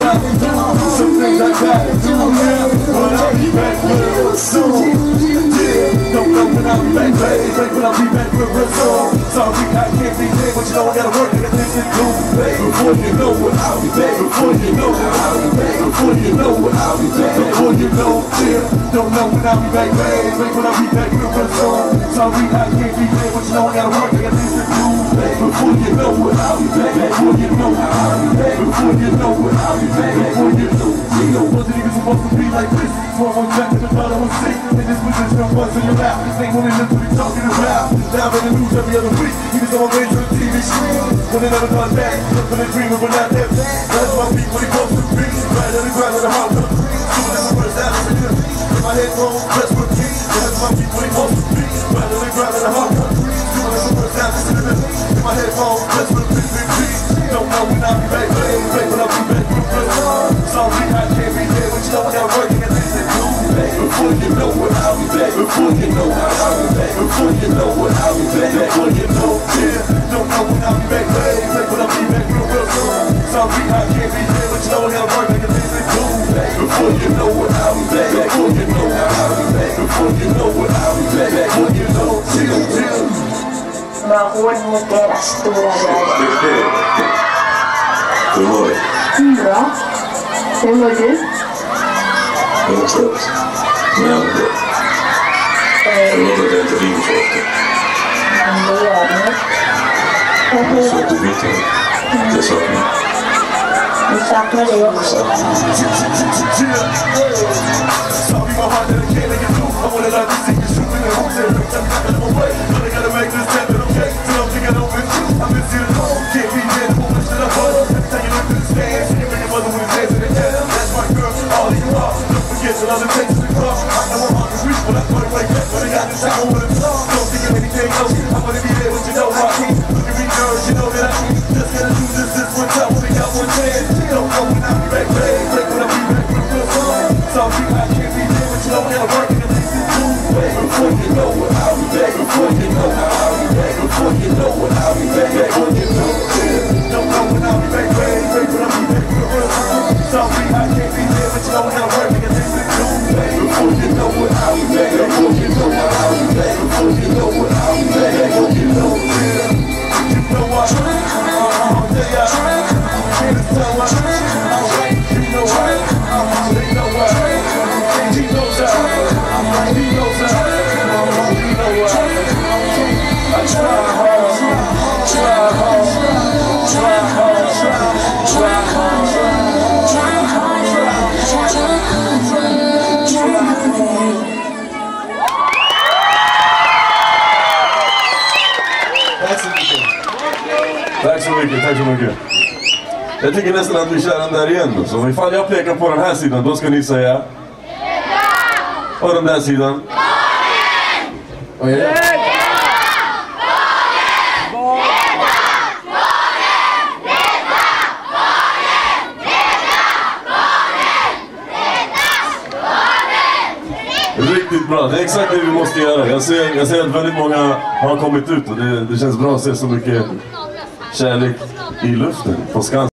got to do. Some things I gotta do, yeah. But I'll be back real soon. Yeah, don't know when I'll be back, baby. But I'll be back real soon. Sorry, I can't be there, but you know I gotta work. I got things to do, baby. Before you know what I'll be back. Before you know what I'll be back. Before you know what I'll be back. Before you know, yeah. Don't know when I'll be back, baby. But I'll be back real soon. Sorry, I can't be there, but you know I gotta work. I got things to do, baby. Before you know what I'll be back. Before you know what I'll be back. Before you know what I'll be back. Before you know, wasn't even supposed to be like this. Before I went back to the thought I was sick. In this position I'm busting your mouth. This ain't what it is to be talking about. Now I'm in the news every other week. Even though I'm made to the TV screen. When they never done that, nothing they dream of when not that. That's my beat when it goes to the beat. Right on the ground of the house. Doing this first out of the good. In my headphones, press repeat. That's my beat when it goes to the beat. Right on the ground of the house. Doing this first out of the good. In my headphones, press repeat, repeat. Don't know when I'll be back, baby. When I'll be back, sorry, I can't be there, but you know I gotta work and things to do, baby. Before you know what I'll be back. Before you know what I'll be back. Before you know what I'll be back. Before you know, yeah. Don't know when I'll be back, baby. But I'll be back real soon. Sorry, I can't be there, but you know I gotta work and things to do, baby. Before you know what I'll be back. Before you know what I'll be back. Before you know what I'll be back. Before you know, chill. Var hård mot deras stora glädje. Hur mår du? Bra. Hur mår du? Jag mår trött. Men jag mår bra. Jag vet att jag inte ringer för ofta. Men det gör du. Så att du vet att jag saknar. Vi saknar dig också. Another takes the cross. I know I'm on the reach, but I put it right back. But I got this out over the top. Don't think of anything else. I'm gonna be there, but you know I can't. Look at me, girls, you know that I can't. Just gonna do this one time. We got one chance. Don't know when I'll be back, baby. When I'll be back with real song. Sorry, I can't be there, but you know I gotta work and things to do, baby. Before you know what I'll be back. Before you know how I'll be back. Before you know what I'll be back. Before you know, yeah. Don't know when I'll be back, baby. When I'll be back with real song. Sorry, I can't be there, but you know I gotta work and things to do, baby. Before you know what I'll be back. Before you know what I'll be back. Before you know what I'll be back. Before you know, yeah. You know what? Yeah, can't tell what? You know what? They know what? He knows that. He knows that. You know what? I try hard. Try hard. Try hard. Try hard. Tack så mycket, tack så mycket. Jag tycker nästan att vi kör den där igen då. Så ifall jag pekar på den här sidan, då ska ni säga och den där sidan. Vad är det? Riktigt bra, det är exakt det vi måste göra. Jag ser att väldigt många har kommit ut och det känns bra att se så mycket kärlek i luften på Skansen.